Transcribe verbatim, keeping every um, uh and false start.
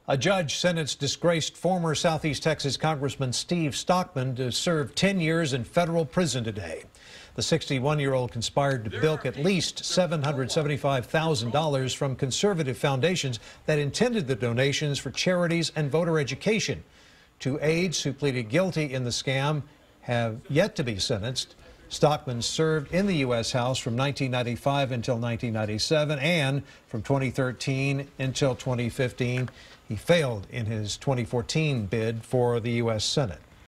A judge sentenced disgraced former Southeast Texas Congressman Steve Stockman to serve ten years in federal prison today. The sixty-one-year-old conspired to bilk at least seven hundred seventy-five thousand dollars from conservative foundations that intended the donations for charities and voter education. Two aides who pleaded guilty in the scam have yet to be sentenced. Stockman served in the U S House from nineteen ninety-five until nineteen ninety-seven and from twenty thirteen until twenty fifteen. He failed in his twenty fourteen bid for the U S Senate.